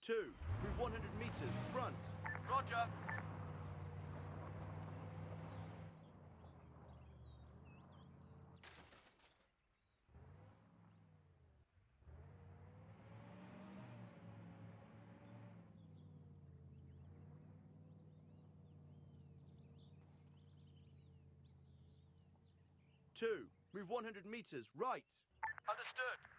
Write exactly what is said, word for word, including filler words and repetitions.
Two, move one hundred meters, front. Roger. Two, move one hundred meters, right. Understood.